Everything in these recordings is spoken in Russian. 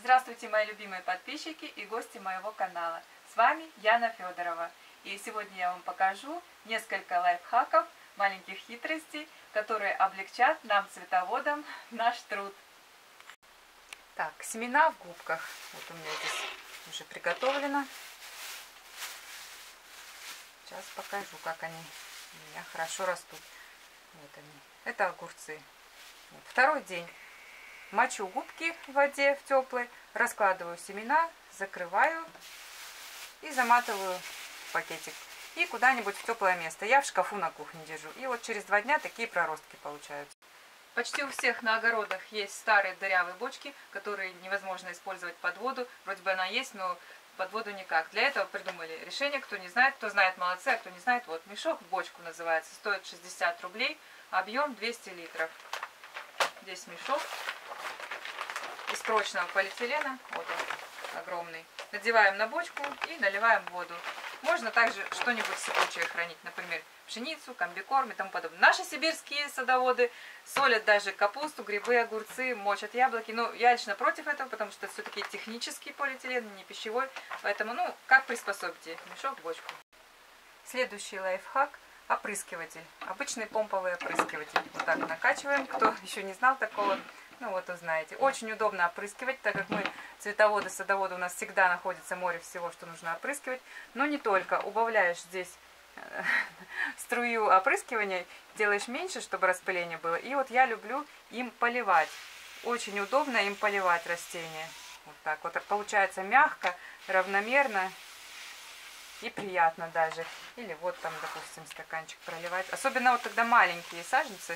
Здравствуйте, мои любимые подписчики и гости моего канала. С вами Яна Федорова. И сегодня я вам покажу несколько лайфхаков, маленьких хитростей, которые облегчат нам, цветоводам, наш труд. Так, семена в губках. Вот у меня здесь уже приготовлено. Сейчас покажу, как они у меня хорошо растут. Вот они. Это огурцы. Вот. Второй день. Мочу губки в воде, в теплой, раскладываю семена, закрываю и заматываю в пакетик. И куда-нибудь в теплое место. Я в шкафу на кухне держу. И вот через 2 дня такие проростки получаются. Почти у всех на огородах есть старые дырявые бочки, которые невозможно использовать под воду. Вроде бы она есть, но под воду никак. Для этого придумали решение. Кто не знает, кто знает, молодцы, а кто не знает, вот мешок в бочку называется. Стоит 60 рублей, объем 200 литров. Здесь мешок из прочного полиэтилена, вот он, огромный. Надеваем на бочку и наливаем воду. Можно также что-нибудь сыпучее хранить, например, пшеницу, комбикорм и тому подобное. Наши сибирские садоводы солят даже капусту, грибы, огурцы, мочат яблоки. Но я лично против этого, потому что это все-таки технический полиэтилен, не пищевой. Поэтому, как приспособите мешок в бочку. Следующий лайфхак – опрыскиватель. Обычный помповый опрыскиватель. Вот так накачиваем. Кто еще не знал такого, вот узнаете. Очень удобно опрыскивать, так как мы цветоводы, садоводы, у нас всегда находится море всего, что нужно опрыскивать. Но не только. Убавляешь здесь струю опрыскивания, делаешь меньше, чтобы распыление было. И вот я люблю им поливать. Очень удобно им поливать растения. Вот так вот. Получается мягко, равномерно и приятно даже. Или вот там, допустим, стаканчик проливать. Особенно вот когда маленькие саженцы.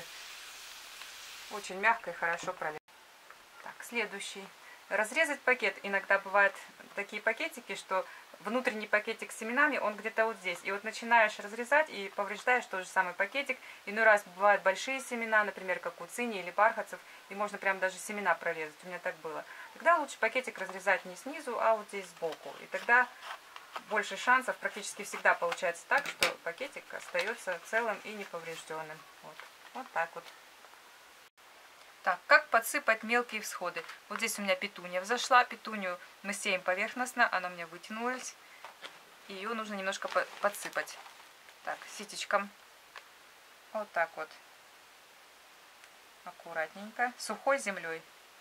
Очень мягко и хорошо проливать. Так, следующий. Разрезать пакет. Иногда бывают такие пакетики, что внутренний пакетик с семенами, он где-то вот здесь. И вот начинаешь разрезать и повреждаешь тот же самый пакетик. Иной раз бывают большие семена, например, как уцини или бархатцев. И можно прям даже семена прорезать. У меня так было. Тогда лучше пакетик разрезать не снизу, а вот здесь сбоку. И тогда больше шансов. Практически всегда получается так, что пакетик остается целым и неповрежденным. Вот так вот. Так, как подсыпать мелкие всходы? Вот здесь у меня петуния взошла. Петунию мы сеем поверхностно, она у меня вытянулась. И ее нужно немножко подсыпать. Так, ситечком. Вот так вот. Аккуратненько. Сухой землей.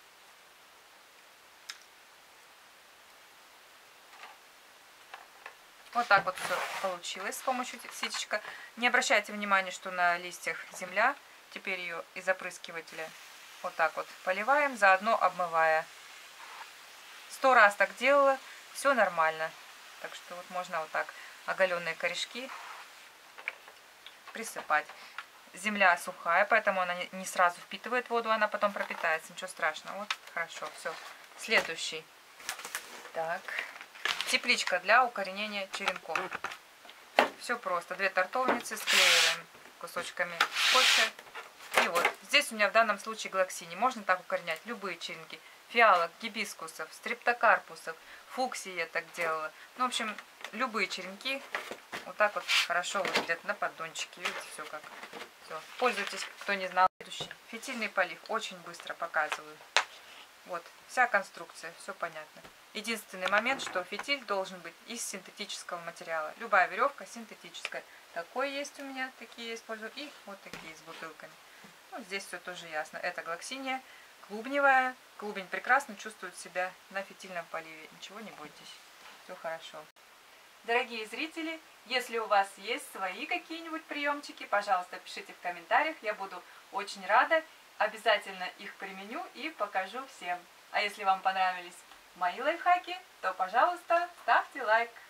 Вот так вот все получилось с помощью ситечка. Не обращайте внимания, что на листьях земля. Теперь ее из опрыскивателя вот так вот поливаем, заодно обмывая. 100 раз так делала, все нормально. Так что вот можно вот так оголенные корешки присыпать. Земля сухая, поэтому она не сразу впитывает воду, она потом пропитается, ничего страшного. Вот, хорошо, все. Следующий. Так. Тепличка для укоренения черенков. Все просто. 2 тартовницы склеиваем кусочками скотча. И вот, здесь у меня в данном случае глоксини. Можно так укоренять любые черенки. Фиалок, гибискусов, стрептокарпусов, фуксии я так делала. В общем, любые черенки вот так вот хорошо выглядят на поддончике. Видите, все как. Все. Пользуйтесь, кто не знал. Следующий. Фитильный полив. Очень быстро показываю. Вот, вся конструкция, все понятно. Единственный момент, что фитиль должен быть из синтетического материала. Любая веревка синтетическая. Такой есть у меня, такие я использую. И вот такие с бутылками. Здесь все тоже ясно. Это глоксиния клубневая. Клубень прекрасно чувствует себя на фитильном поливе. Ничего не бойтесь. Все хорошо. Дорогие зрители, если у вас есть свои какие-нибудь приемчики, пожалуйста, пишите в комментариях. Я буду очень рада. Обязательно их применю и покажу всем. А если вам понравились мои лайфхаки, то, пожалуйста, ставьте лайк.